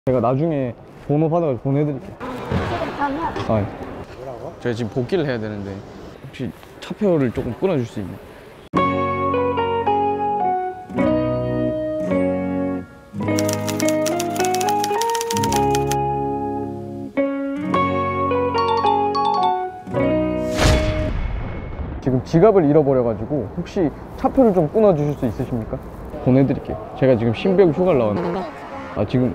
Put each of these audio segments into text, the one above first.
제가 나중에 번호 받아서 보내드릴게요. 아, 뭐라고? 제가 지금 복귀를 해야 되는데 혹시 차표를 조금 끊어줄 수 있나요? 지금 지갑을 잃어버려가지고 혹시 차표를 좀 끊어주실 수 있으십니까? 보내드릴게요. 제가 지금 신병 휴가를 나왔는데 지금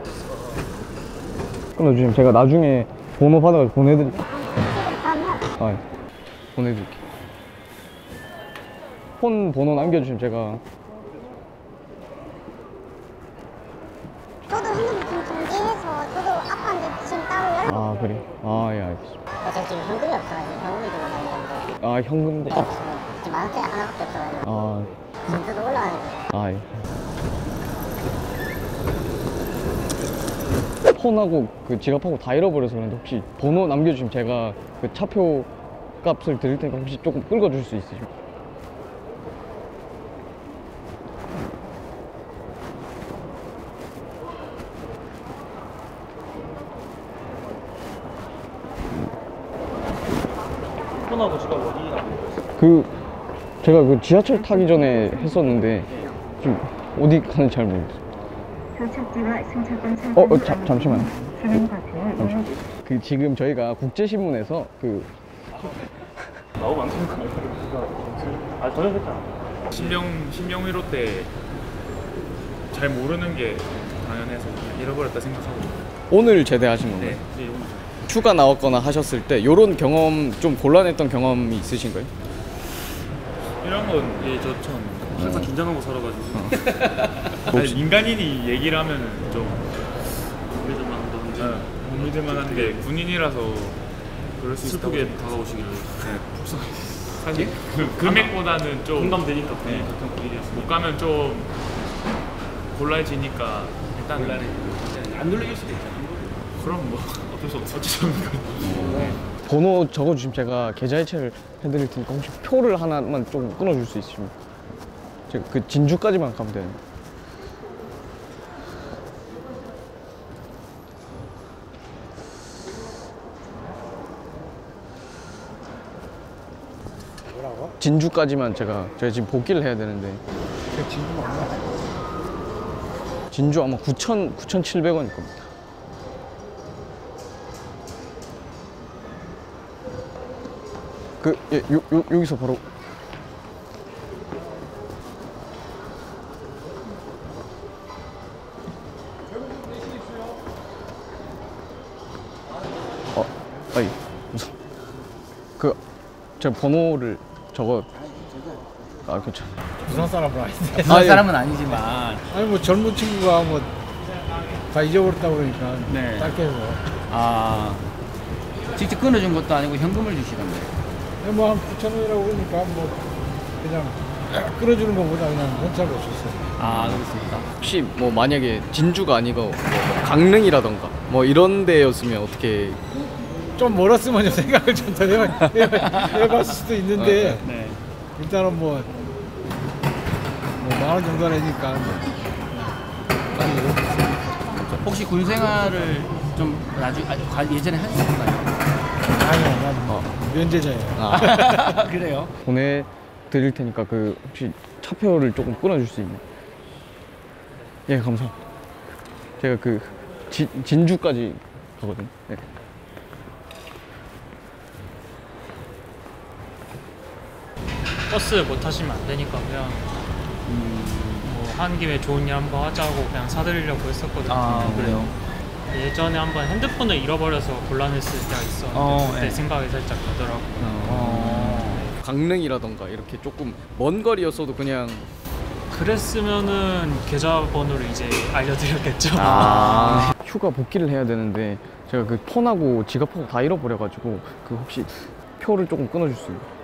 끊어주시면 제가 나중에 번호 받아서 보내드릴게요. 보내드릴게요. 폰 번호 남겨주시면 제가. 저도 핸드폰 정지해서 저도 아빠한테 지금 따로 연락. 그래. 예, 알겠습니다. 저 지금 현금이 없어가지고 현금이 들고 다니는데. 현금도. 지금 만원짜리 하나밖에 없어가지고. 진짜도 올라가야 돼. 폰하고 그 지갑하고 다 잃어버려서 그런데 혹시 번호 남겨주시면 제가 그 차표 값을 드릴 테니까 혹시 조금 긁어줄 수 있으실까요? 폰하고 지갑 어디다? 제가 그 지하철 타기 전에 했었는데 지금 어디 가는지 잘 모르겠어요. 잠시만요. 지금 저희가 국제신문에서 나오면 안 되는 거 아니야? 전혀 됐잖아. 신병 위로 때 잘 모르는 게 당연해서 그냥 잃어버렸다 생각하고. 오늘 제대하신 건가요? 네. 휴가 나왔거나 하셨을 때 이런 경험, 좀 곤란했던 경험이 있으신가요? 이런 건 저처럼 항상 긴장하고 살아가지고. 아니, 인간인이 얘기를 하면은 좀 믿을만 한다든지. 못 믿을만 한데 군인이라서 그럴 수 있다고. 슬프게 다가오시기를. 사실 금액보다는 좀 공감되니까. 네. 같은 분위기였으니까. 못 가면 좀 곤란해지니까 일단은 안 눌릴 수도 있잖아. 그럼 뭐 어쩔 수 없어. 번호 적어주시면 제가 계좌이체를 해드릴 테니까 혹시 표를 하나만 좀 끊어줄 수 있으십니까? 제가 그 진주까지만 가면 되는데. 뭐라고? 진주까지만 제가 지금 복귀를 해야 되는데. 그 진주는 얼마? 진주 아마 9,700원일 겁니다. 여기서 바로. 우선 제가 번호를 그렇죠. 부산 사람은 아닌데. 부산 사람은 아니지만. 아니 뭐 젊은 친구가 뭐 다 잊어버렸다고 그러니까 네. 짧게 해서. 직접 끊어준 것도 아니고 현금을 주시던데. 뭐한 9,000원이라고 그러니까 뭐 그냥 끊어주는 것보다 그냥 현찰로 줬어요. 그렇습니까? 혹시 뭐 만약에 진주가 아니고 뭐 강릉이라던가 뭐 이런 데였으면 어떻게. 좀 멀었으면 좀 생각을 좀 더 해봤을 수도 있는데 네. 일단은 뭐 10,000원 정도 되니까 혹시 군 생활을 좀 예전에 하셨나요? 아니요, 면제자예요. 그래요? 보내드릴 테니까 혹시 차표를 조금 끊어줄 수 있나요? 예, 감사합니다. 제가 진주까지 가거든요. 네. 버스 못 타시면 안 되니까 그냥 한 김에 좋은 일 한번 하자고 그냥 사드리려고 했었거든요. 그래요? 예전에 한번 핸드폰을 잃어버려서 곤란했을 때가 있었는데 그때 네. 생각이 살짝 나더라고요. 강릉이라던가 이렇게 조금 먼 거리였어도 그냥. 그랬으면은 계좌번호를 이제 알려드렸겠죠. 휴가 복귀를 해야 되는데 제가 폰하고 지갑하고 다 잃어버려가지고 혹시 표를 조금 끊어줄 수 있나요?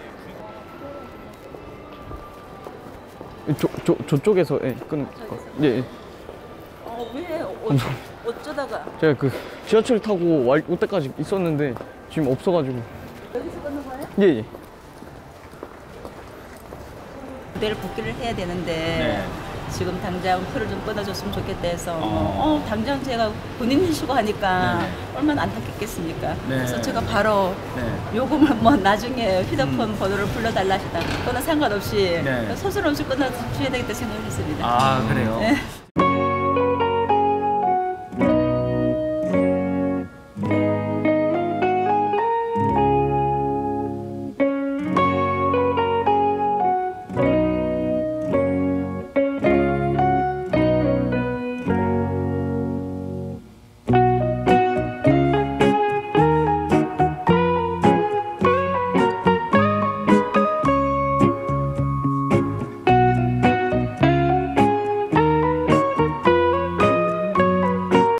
저쪽에서 끊을 것 같아요. 예. 왜? 어쩌다가? 제가 지하철 타고 올 때까지 있었는데 지금 없어가지고. 여기서 끊는 거예요? 예. 내일 복귀를 해야 되는데 지금 당장 표를 좀 끊어줬으면 좋겠다 해서 당장 제가 본인이 쉬고 하니까 네네. 얼마나 안타깝겠습니까. 네. 그래서 제가 바로 네. 요금을 뭐 나중에 휴대폰 번호를 불러달라 하시다. 그거는 상관없이 네. 소설 없이 끊어주셔야 되겠다 생각했습니다. 아 그래요? 네.